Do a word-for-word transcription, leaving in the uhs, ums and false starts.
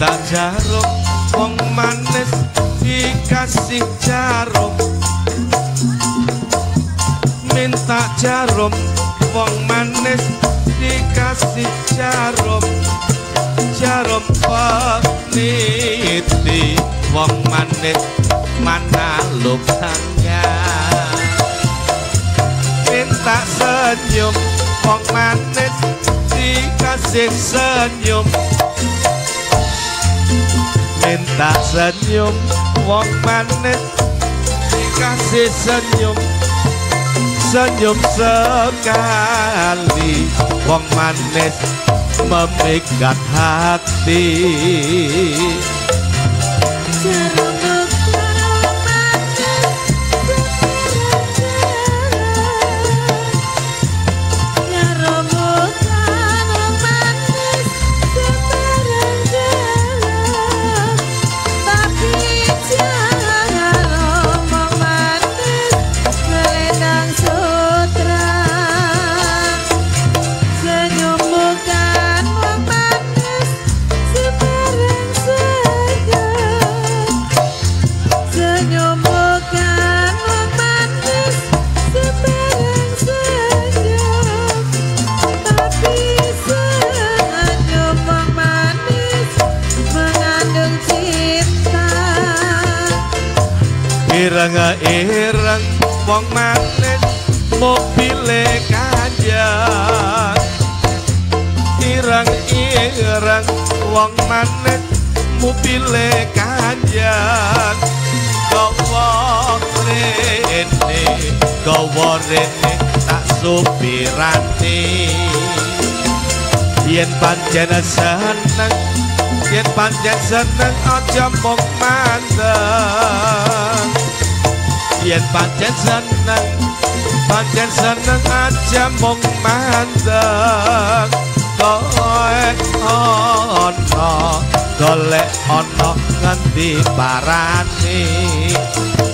minta jarum wong manis dikasih jarum minta jarum wong manis dikasih jarum jarum peniti wong manis mana lubangnya minta senyum wong manis dikasih senyum minta senyum wong manis dikasih senyum senyum sekali wong manis memikat hati ireng-ireng wong manis mobile kanjeng ireng-ireng wong manis mobile kanjeng gawa rene gawa rene tak supirane yen pancen seneng yen pancen seneng aja mung mandeng yen pancen seneng pancen seneng aja mung mandeng koe ana golek ana ngendi parane